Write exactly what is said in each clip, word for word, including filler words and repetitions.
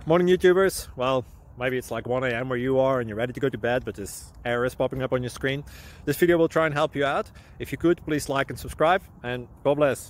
Morning YouTubers. Well, maybe it's like one A M where you are and you're ready to go to bed, but this error is popping up on your screen. This video will try and help you out. If you could, please like and subscribe, and God bless.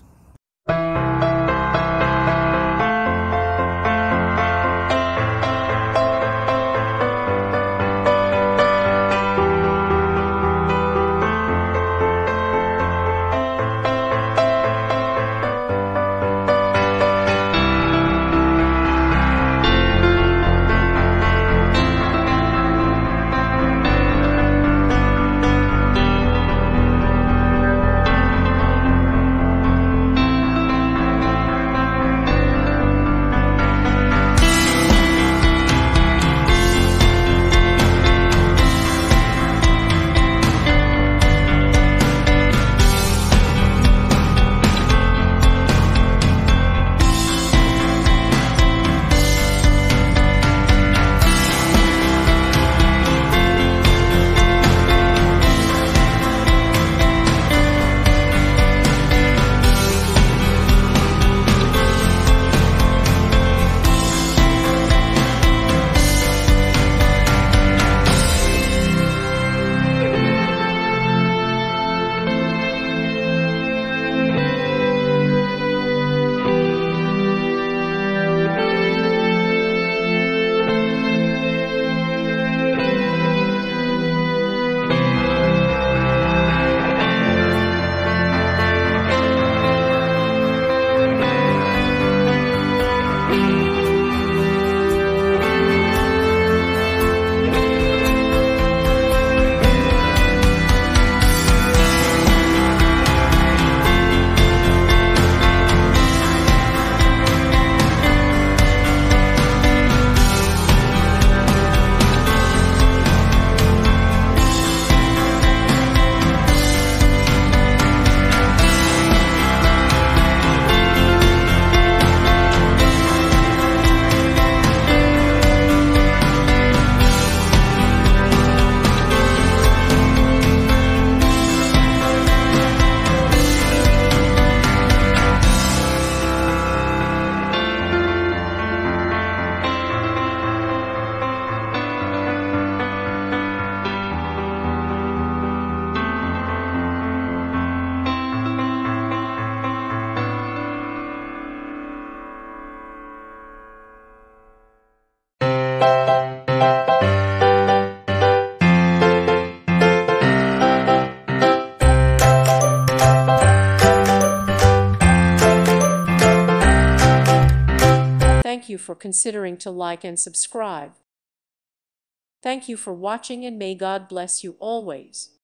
Thank you for considering to like and subscribe. Thank you for watching, and may God bless you always.